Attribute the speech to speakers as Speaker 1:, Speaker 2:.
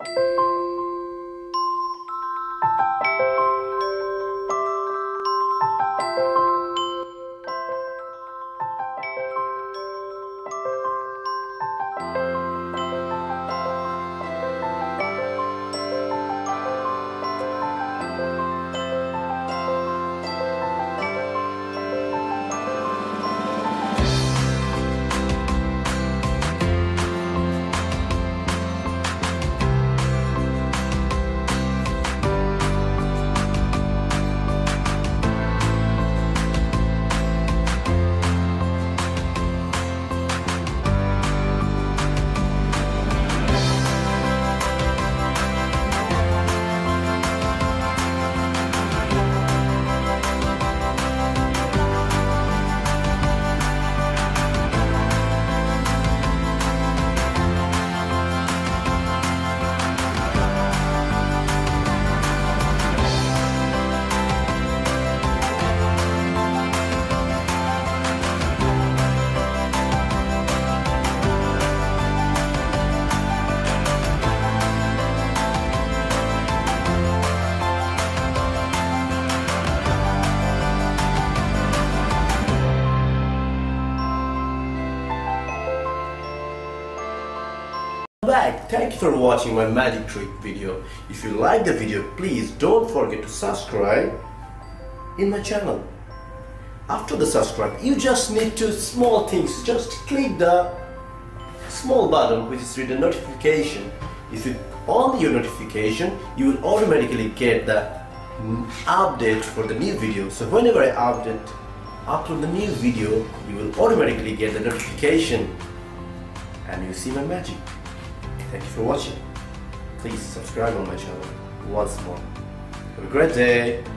Speaker 1: Back. Thank you for watching my magic trick video. If you like the video, please don't forget to subscribe in my channel. After the subscribe, you just need to small things. Just click the small button which is written notification. If you on your notification, you will automatically get the update for the new video. So whenever I upload the new video, you will automatically get the notification and you see my magic. Thank you for watching. Please subscribe on my channel once more. Have a great day.